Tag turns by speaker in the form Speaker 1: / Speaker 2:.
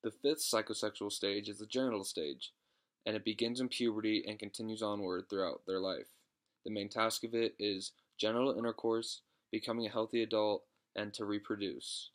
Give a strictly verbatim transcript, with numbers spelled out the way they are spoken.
Speaker 1: The fifth psychosexual stage is the genital stage, and it begins in puberty and continues onward throughout their life. The main task of it is genital intercourse, becoming a healthy adult, and to reproduce.